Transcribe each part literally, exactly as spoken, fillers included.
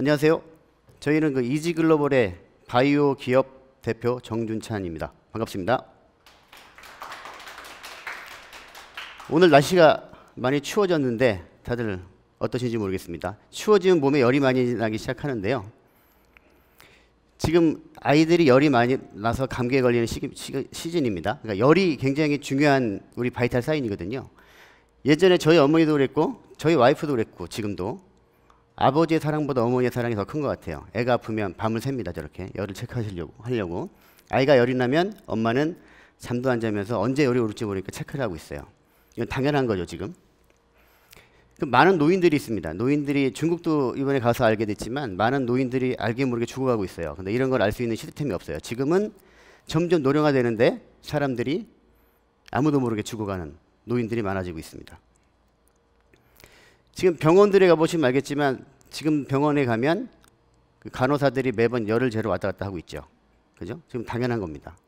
안녕하세요. 저희는 그 이지글로벌의 바이오 기업 대표 정준찬입니다. 반갑습니다. 오늘 날씨가 많이 추워졌는데 다들 어떠신지 모르겠습니다. 추워지면 몸에 열이 많이 나기 시작하는데요. 지금 아이들이 열이 많이 나서 감기에 걸리는 시기, 시, 시즌입니다. 그러니까 열이 굉장히 중요한 우리 바이탈 사인이거든요. 예전에 저희 어머니도 그랬고 저희 와이프도 그랬고 지금도 아버지의 사랑보다 어머니의 사랑이 더 큰 것 같아요. 애가 아프면 밤을 샙니다. 저렇게 열을 체크하시려고 하려고. 아이가 열이 나면 엄마는 잠도 안 자면서 언제 열이 오를지 모르니까 체크를 하고 있어요. 이건 당연한 거죠 지금. 많은 노인들이 있습니다. 노인들이 중국도 이번에 가서 알게 됐지만 많은 노인들이 알게 모르게 죽어가고 있어요. 근데 이런 걸 알 수 있는 시스템이 없어요. 지금은 점점 노령화되는데 사람들이 아무도 모르게 죽어가는 노인들이 많아지고 있습니다. 지금 병원들에 가보시면 알겠지만 지금 병원에 가면 그 간호사들이 매번 열을 재러 왔다 갔다 하고 있죠. 그죠? 지금 당연한 겁니다.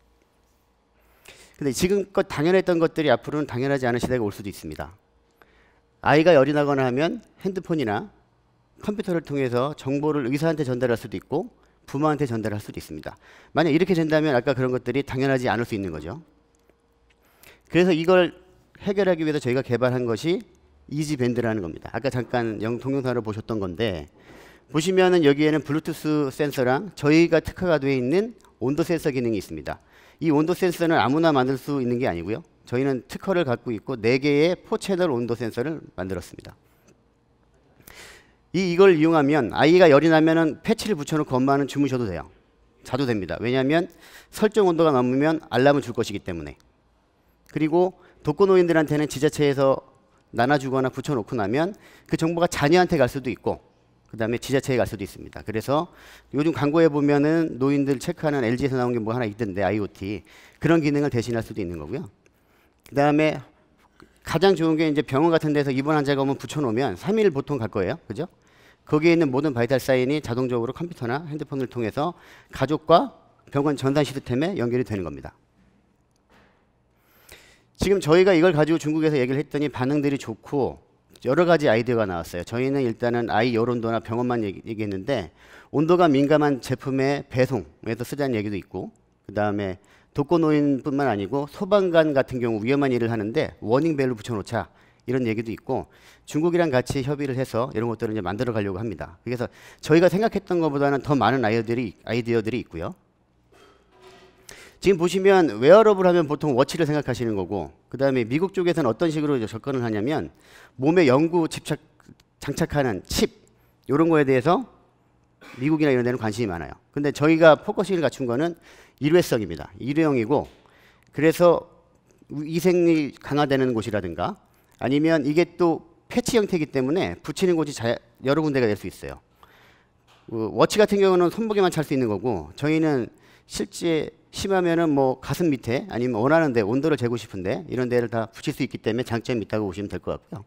근데 지금껏 당연했던 것들이 앞으로는 당연하지 않은 시대가 올 수도 있습니다. 아이가 열이 나거나 하면 핸드폰이나 컴퓨터를 통해서 정보를 의사한테 전달할 수도 있고 부모한테 전달할 수도 있습니다. 만약 이렇게 된다면 아까 그런 것들이 당연하지 않을 수 있는 거죠. 그래서 이걸 해결하기 위해서 저희가 개발한 것이 이지밴드라는 겁니다. 아까 잠깐 영, 동영상으로 보셨던 건데 보시면은 여기에는 블루투스 센서랑 저희가 특화가 되어 있는 온도 센서 기능이 있습니다. 이 온도 센서는 아무나 만들 수 있는 게 아니고요. 저희는 특허를 갖고 있고 네 개의 사 채널 온도 센서를 만들었습니다. 이, 이걸 이용하면 아이가 열이 나면은 패치를 붙여놓고 엄마는 주무셔도 돼요. 자도 됩니다. 왜냐하면 설정 온도가 넘으면 알람을 줄 것이기 때문에. 그리고 독거노인들한테는 지자체에서 나눠주거나 붙여놓고 나면 그 정보가 자녀한테 갈 수도 있고 그 다음에 지자체에 갈 수도 있습니다. 그래서 요즘 광고에 보면은 노인들 체크하는 엘지에서 나온 게 뭐 하나 있던데 아이오티 그런 기능을 대신할 수도 있는 거고요. 그 다음에 가장 좋은 게 이제 병원 같은 데서 입원 환자가 오면 붙여놓으면 삼 일 보통 갈 거예요. 그죠? 거기에 있는 모든 바이탈 사인이 자동적으로 컴퓨터나 핸드폰을 통해서 가족과 병원 전산 시스템에 연결이 되는 겁니다. 지금 저희가 이걸 가지고 중국에서 얘기를 했더니 반응들이 좋고 여러 가지 아이디어가 나왔어요. 저희는 일단은 아이 열 온도나 병원만 얘기, 얘기했는데 온도가 민감한 제품의 배송에서 쓰자는 얘기도 있고 그 다음에 독거노인뿐만 아니고 소방관 같은 경우 위험한 일을 하는데 워닝벨로 붙여놓자 이런 얘기도 있고 중국이랑 같이 협의를 해서 이런 것들을 이제 만들어 가려고 합니다. 그래서 저희가 생각했던 것보다는 더 많은 아이디어들이, 아이디어들이 있고요. 지금 보시면 웨어러블 하면 보통 워치를 생각하시는 거고 그 다음에 미국 쪽에서는 어떤 식으로 접근을 하냐면 몸에 영구 집착, 장착하는 칩 이런 거에 대해서 미국이나 이런 데는 관심이 많아요. 근데 저희가 포커싱을 갖춘 거는 일회성입니다. 일회용이고 그래서 위생이 강화되는 곳이라든가 아니면 이게 또 패치 형태이기 때문에 붙이는 곳이 자, 여러 군데가 될 수 있어요. 그 워치 같은 경우는 손목에만 찰 수 있는 거고 저희는 실제 심하면은 뭐 가슴 밑에 아니면 원하는 데 온도를 재고 싶은데 이런 데를 다 붙일 수 있기 때문에 장점이 있다고 보시면 될 것 같고요.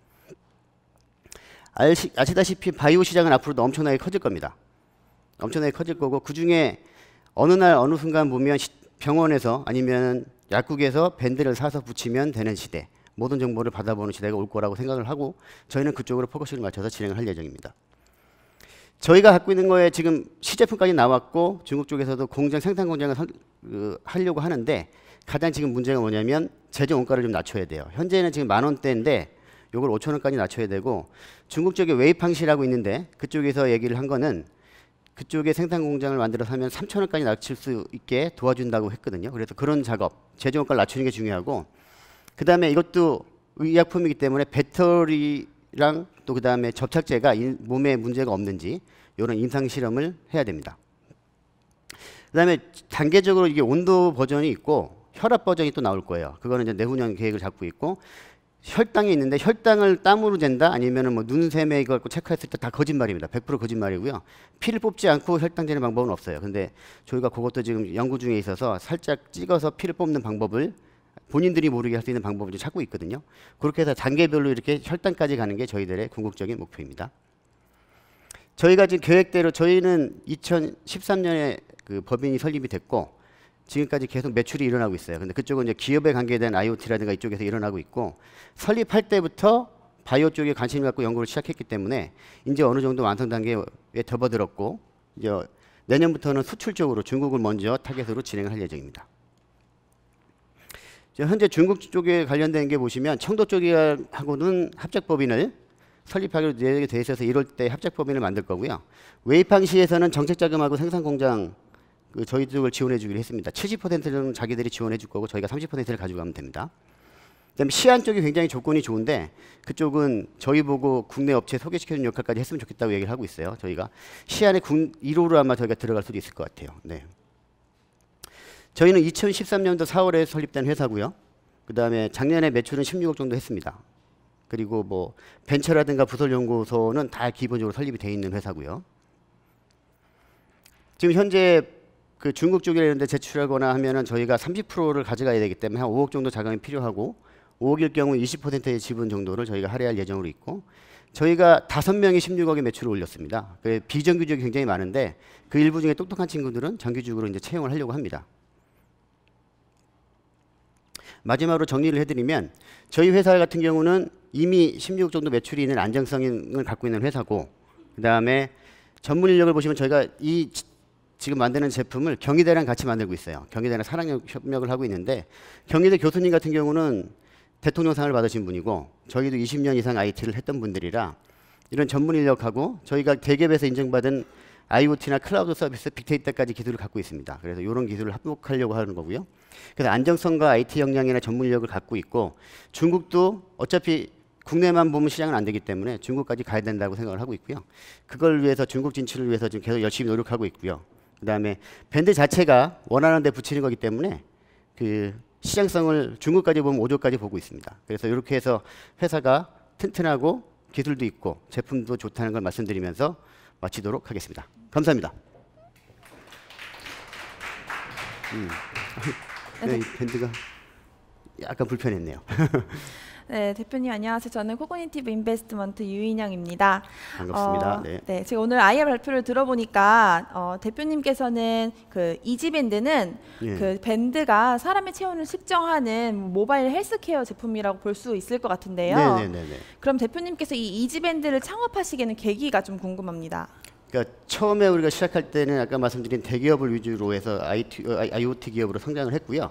아시, 아시다시피 바이오 시장은 앞으로도 엄청나게 커질 겁니다. 엄청나게 커질 거고 그 중에 어느 날 어느 순간 보면 시, 병원에서 아니면 약국에서 밴드를 사서 붙이면 되는 시대 모든 정보를 받아보는 시대가 올 거라고 생각을 하고 저희는 그쪽으로 포커싱을 맞춰서 진행을 할 예정입니다. 저희가 갖고 있는 거에 지금 시제품까지 나왔고 중국 쪽에서도 공장 생산 공장을 설, 그, 하려고 하는데 가장 지금 문제가 뭐냐면 제조 원가를 좀 낮춰야 돼요. 현재는 지금 만 원대인데 요걸 오천 원까지 낮춰야 되고 중국 쪽에 웨이팡시라고 있는데 그쪽에서 얘기를 한 거는 그쪽에 생산 공장을 만들어서 하면 삼천 원까지 낮출 수 있게 도와준다고 했거든요. 그래서 그런 작업, 제조 원가를 낮추는 게 중요하고 그 다음에 이것도 의약품이기 때문에 배터리랑 또 그 다음에 접착제가 몸에 문제가 없는지 이런 임상 실험을 해야 됩니다. 그 다음에 단계적으로 이게 온도 버전이 있고 혈압 버전이 또 나올 거예요. 그거는 이제 내후년 계획을 잡고 있고 혈당이 있는데 혈당을 땀으로 잰다 아니면은 뭐 눈샘에 이걸 체크했을 때 다 거짓말입니다. 백 퍼센트 거짓말이고요. 피를 뽑지 않고 혈당 재는 방법은 없어요. 근데 저희가 그것도 지금 연구 중에 있어서 살짝 찍어서 피를 뽑는 방법을 본인들이 모르게 할 수 있는 방법을 찾고 있거든요. 그렇게 해서 단계별로 이렇게 혈당까지 가는 게 저희들의 궁극적인 목표입니다. 저희가 지금 계획대로 저희는 이천십삼 년에 그 법인이 설립이 됐고 지금까지 계속 매출이 일어나고 있어요. 근데 그쪽은 이제 기업에 관계된 아이오티라든가 이쪽에서 일어나고 있고 설립할 때부터 바이오 쪽에 관심을 갖고 연구를 시작했기 때문에 이제 어느 정도 완성 단계에 접어들었고 이제 내년부터는 수출 쪽으로 중국을 먼저 타겟으로 진행을 할 예정입니다. 현재 중국 쪽에 관련된 게 보시면 청도 쪽하고는 합작법인을 설립하기로 돼 있어서 일월 때 합작법인을 만들 거고요. 웨이팡시에서는 정책자금하고 생산공장 그 저희 쪽을 지원해 주기로 했습니다. 칠십 퍼센트는 자기들이 지원해 줄 거고 저희가 삼십 퍼센트를 가져가면 됩니다. 그다음에 시안 쪽이 굉장히 조건이 좋은데 그쪽은 저희 보고 국내 업체 소개시켜주는 역할까지 했으면 좋겠다고 얘기를 하고 있어요. 저희가 시안에 일 호로 아마 저희가 들어갈 수도 있을 것 같아요. 네. 저희는 이천십삼 년도 사월에 설립된 회사고요. 그 다음에 작년에 매출은 십육억 정도 했습니다. 그리고 뭐 벤처라든가 부설연구소는 다 기본적으로 설립이 되어 있는 회사고요. 지금 현재 그 중국 쪽에 이런 데 제출하거나 하면은 저희가 삼십 퍼센트를 가져가야 되기 때문에 한 오억 정도 자금이 필요하고 오억일 경우 이십 퍼센트의 지분 정도를 저희가 할애할 예정으로 있고 저희가 다섯 명이 십육억의 매출을 올렸습니다. 그 비정규직이 굉장히 많은데 그 일부 중에 똑똑한 친구들은 정규직으로 이제 채용을 하려고 합니다. 마지막으로 정리를 해드리면 저희 회사 같은 경우는 이미 십육억 정도 매출이 있는 안정성을 갖고 있는 회사고 그 다음에 전문 인력을 보시면 저희가 이 지금 만드는 제품을 경희대랑 같이 만들고 있어요. 경희대랑 사랑협력을 하고 있는데 경희대 교수님 같은 경우는 대통령상을 받으신 분이고 저희도 이십 년 이상 아이티를 했던 분들이라 이런 전문 인력하고 저희가 대기업에서 인정받은 아이오티나 클라우드 서비스, 빅데이터까지 기술을 갖고 있습니다. 그래서 이런 기술을 합독하려고 하는 거고요. 그래서 안정성과 아이티 역량이나 전문 인력을 갖고 있고 중국도 어차피 국내만 보면 시장은 안 되기 때문에 중국까지 가야 된다고 생각을 하고 있고요. 그걸 위해서 중국 진출을 위해서 지금 계속 열심히 노력하고 있고요. 그 다음에 밴드 자체가 원하는 데 붙이는 거기 때문에 그 시장성을 중국까지 보면 오조까지 보고 있습니다. 그래서 이렇게 해서 회사가 튼튼하고 기술도 있고 제품도 좋다는 걸 말씀드리면서 마치도록 하겠습니다. 감사합니다. 음. 네, 이 밴드가 약간 불편했네요. 네, 대표님 안녕하세요. 저는 코그니티브 인베스트먼트 유인영입니다. 반갑습니다. 어, 네. 네, 제가 오늘 아이알 발표를 들어보니까 어, 대표님께서는 그 이지밴드는 예. 그 밴드가 사람의 체온을 측정하는 모바일 헬스케어 제품이라고 볼 수 있을 것 같은데요. 네네네. 그럼 대표님께서 이 이지밴드를 창업하시게는 계기가 좀 궁금합니다. 그러니까 처음에 우리가 시작할 때는 아까 말씀드린 대기업을 위주로 해서 아이티, 아이오티 기업으로 성장을 했고요.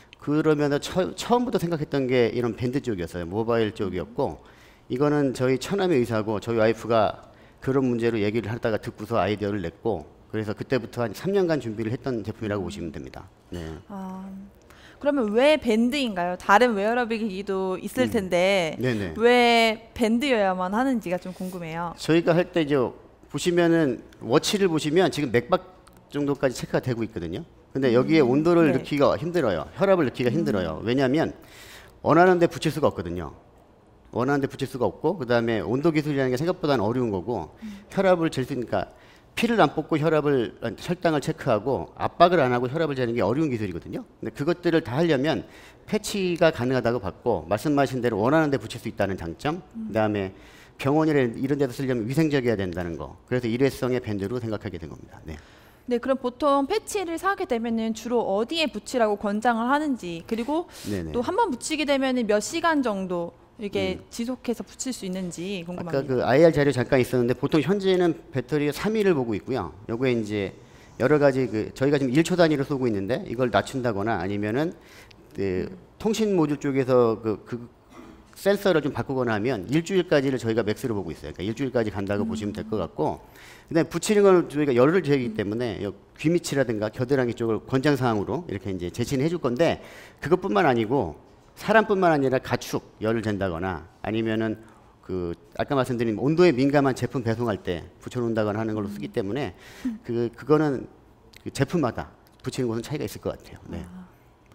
그러면 처, 처음부터 생각했던 게 이런 밴드 쪽이었어요. 모바일 쪽이었고 이거는 저희 처남의 의사고 저희 와이프가 그런 문제로 얘기를 하다가 듣고서 아이디어를 냈고 그래서 그때부터 한 삼 년간 준비를 했던 제품이라고 보시면 됩니다. 네. 아, 그러면 왜 밴드인가요? 다른 웨어러블 기기도 있을 텐데 음. 왜 밴드여야만 하는지가 좀 궁금해요. 저희가 할 때 이제 보시면은 워치를 보시면 지금 맥박 정도까지 체크가 되고 있거든요. 근데 여기에 음, 온도를 네. 넣기가 힘들어요. 혈압을 넣기가 음. 힘들어요. 왜냐하면 원하는 데 붙일 수가 없거든요. 원하는 데 붙일 수가 없고 그 다음에 온도 기술이라는 게 생각보다는 어려운 거고 음. 혈압을 잴 수 있으니까 피를 안 뽑고 혈압을 혈당을 체크하고 압박을 안 하고 혈압을 재는 게 어려운 기술이거든요. 근데 그것들을 다 하려면 패치가 가능하다고 봤고 말씀하신 대로 원하는 데 붙일 수 있다는 장점 음. 그 다음에 병원이나 이런 데서 쓰려면 위생적이어야 된다는 거 그래서 일회성의 밴드로 생각하게 된 겁니다. 네. 네, 그럼 보통 패치를 사게 되면은 주로 어디에 붙이라고 권장을 하는지 그리고 또 한 번 붙이게 되면은 몇 시간 정도 이게 음. 지속해서 붙일 수 있는지 궁금합니다. 아까 그 아이알 자료 잠깐 있었는데 보통 현재는 배터리 삼 일을 보고 있고요. 요거에 이제 여러 가지 그 저희가 지금 일 초 단위로 쏘고 있는데 이걸 낮춘다거나 아니면은 그 음. 통신 모듈 쪽에서 그, 그 센서를 좀 바꾸거나 하면 일주일까지를 저희가 맥스로 보고 있어요. 그러니까 일주일까지 간다고 음. 보시면 될 것 같고 그다음에 붙이는 걸 저희가 열을 재기 때문에 귀 밑이라든가 겨드랑이 쪽을 권장 사항으로 이렇게 이제 제시는 해줄 건데 그것뿐만 아니고 사람뿐만 아니라 가축 열을 잰다거나 아니면은 그 아까 말씀드린 온도에 민감한 제품 배송할 때 붙여놓는다거나 하는 걸로 쓰기 때문에 그 그거는 그 제품마다 붙이는 곳은 차이가 있을 것 같아요. 네. 아,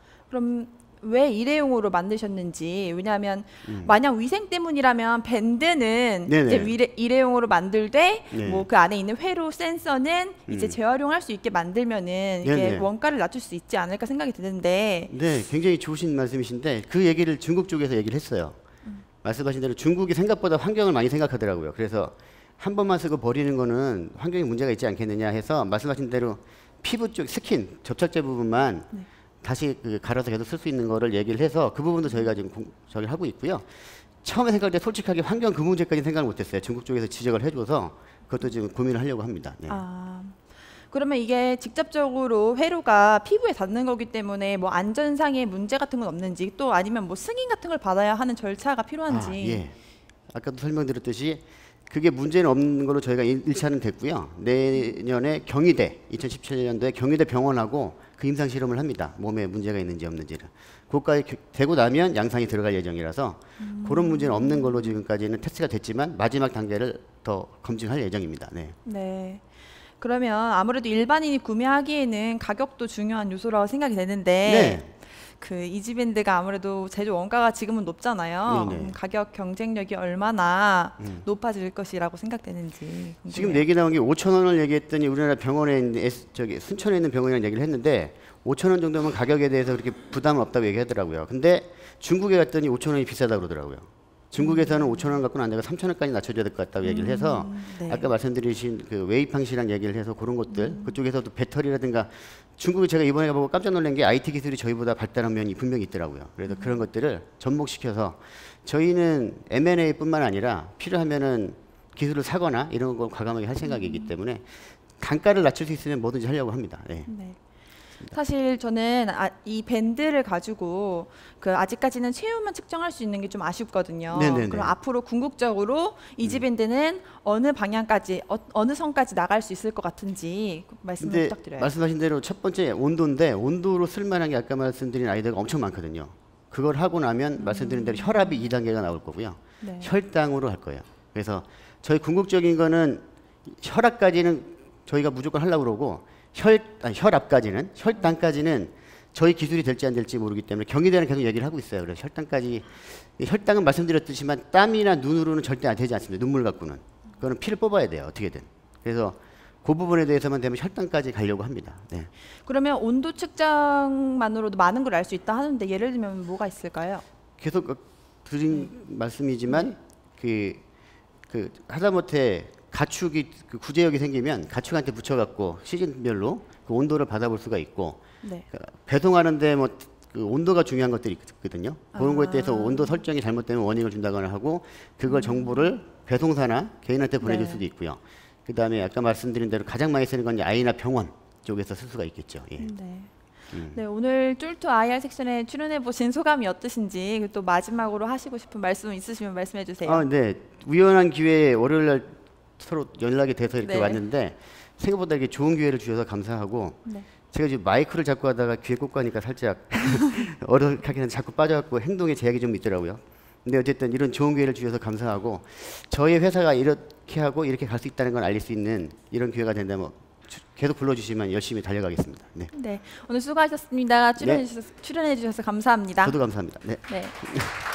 그럼 왜 일회용으로 만드셨는지 왜냐하면 음. 만약 위생 때문이라면 밴드는 네네. 이제 위례, 일회용으로 만들되 네. 뭐 그 안에 있는 회로 센서는 음. 이제 재활용할 수 있게 만들면은 이게 네네. 원가를 낮출 수 있지 않을까 생각이 드는데 네, 굉장히 좋으신 말씀이신데 그 얘기를 중국 쪽에서 얘기를 했어요. 음. 말씀하신 대로 중국이 생각보다 환경을 많이 생각하더라고요. 그래서 한 번만 쓰고 버리는 거는 환경에 문제가 있지 않겠느냐 해서 말씀하신 대로 피부 쪽 스킨 접착제 부분만 네. 다시 그 갈아서 계속 쓸 수 있는 거를 얘기를 해서 그 부분도 저희가 지금 공, 저기 하고 있고요. 처음에 생각할 때 솔직하게 환경 그 문제까지 생각을 못했어요. 중국 쪽에서 지적을 해줘서 그것도 지금 고민을 하려고 합니다. 네. 아, 그러면 이게 직접적으로 회로가 피부에 닿는 거기 때문에 뭐 안전상의 문제 같은 건 없는지, 또 아니면 뭐 승인 같은 걸 받아야 하는 절차가 필요한지. 아, 예. 아까도 설명드렸듯이 그게 문제는 없는 걸로 저희가 일 차는 됐고요. 내년에 경희대, 이천십칠 년도에 경희대 병원하고 그 임상 실험을 합니다. 몸에 문제가 있는지 없는지를. 그것까지 되고 나면 양산이 들어갈 예정이라서 음. 그런 문제는 없는 걸로 지금까지는 테스트가 됐지만 마지막 단계를 더 검증할 예정입니다. 네. 네. 그러면 아무래도 일반인이 구매하기에는 가격도 중요한 요소라고 생각이 되는데 네. 그 이지밴드가 아무래도 제조 원가가 지금은 높잖아요. 음, 가격 경쟁력이 얼마나 음. 높아질 것이라고 생각되는지 궁금해요. 지금 얘기 나온 게 오천 원을 얘기했더니 우리나라 병원에 있는 에스, 저기 순천에 있는 병원이랑 얘기를 했는데 오천 원 정도면 가격에 대해서 그렇게 부담은 없다고 얘기하더라고요. 근데 중국에 갔더니 오천 원이 비싸다고 그러더라고요. 중국에서는 음. 오천 원 갖고는 안 되고 삼천 원까지 낮춰줘야 될 것 같다고 음. 얘기를 해서 네. 아까 말씀드리신 그 웨이팡 씨랑 얘기를 해서 그런 것들 음. 그쪽에서도 배터리라든가 중국이 제가 이번에 가보고 깜짝 놀란 게 아이티 기술이 저희보다 발달한 면이 분명히 있더라고요. 그래서 음. 그런 것들을 접목시켜서 저희는 엠 앤 에이뿐만 아니라 필요하면은 기술을 사거나 이런 걸 과감하게 할 생각이기 때문에 단가를 낮출 수 있으면 뭐든지 하려고 합니다. 네. 네. 사실 저는 아, 이 밴드를 가지고 그 아직까지는 체온만 측정할 수 있는 게 좀 아쉽거든요. 네네네. 그럼 앞으로 궁극적으로 이지밴드는 음. 어느 방향까지 어, 어느 선까지 나갈 수 있을 것 같은지 말씀 부탁드려요. 말씀하신 대로 첫 번째 온도인데 온도로 쓸만한 게 아까 말씀드린 아이디어가 엄청 많거든요. 그걸 하고 나면 음. 말씀드린 대로 혈압이 이 단계가 나올 거고요. 네. 혈당으로 할 거예요. 그래서 저희 궁극적인 거는 혈압까지는 저희가 무조건 하려고 그러고 혈, 아니, 혈압까지는, 혈당까지는 저희 기술이 될지 안 될지 모르기 때문에 경희대는 계속 얘기를 하고 있어요. 그래서 혈당까지, 혈당은 말씀드렸듯이만 땀이나 눈으로는 절대 안 되지 않습니다. 눈물 갖고는. 그거는 피를 뽑아야 돼요. 어떻게든. 그래서 그 부분에 대해서만 되면 혈당까지 가려고 합니다. 네. 그러면 온도 측정만으로도 많은 걸 알 수 있다 하는데 예를 들면 뭐가 있을까요? 계속 드린 네. 말씀이지만 그, 그 하다못해 가축이 그 구제역이 생기면 가축한테 붙여갖고 시즌별로 그 온도를 받아볼 수가 있고 네. 그 배송하는데 뭐 그 온도가 중요한 것들이 있거든요. 그런 아. 거에 대해서 온도 설정이 잘못되면 워닝을 준다거나 하고 그걸 음. 정보를 배송사나 개인한테 보내줄 네. 수도 있고요. 그 다음에 아까 말씀드린 대로 가장 많이 쓰는 건 아이나 병원 쪽에서 쓸 수가 있겠죠. 예. 네. 음. 네, 오늘 쫄투 아이알 섹션에 출연해 보신 소감이 어떠신지 또 마지막으로 하시고 싶은 말씀 있으시면 말씀해 주세요. 아, 네. 우연한 기회에 월요일 날 서로 연락이 돼서 이렇게 네. 왔는데 생각보다 이렇게 좋은 기회를 주셔서 감사하고 네. 제가 지금 마이크를 잡고 하다가 귀에 꽂고 하니까 살짝 어색하게는 자꾸 빠져갖고 행동에 제약이 좀 있더라고요. 근데 어쨌든 이런 좋은 기회를 주셔서 감사하고 저희 회사가 이렇게 하고 이렇게 갈 수 있다는 걸 알릴 수 있는 이런 기회가 된다면 계속 불러주시면 열심히 달려가겠습니다. 네. 네, 오늘 수고하셨습니다. 출연해, 네. 주셔서, 출연해 주셔서 감사합니다. 저도 감사합니다. 네. 네.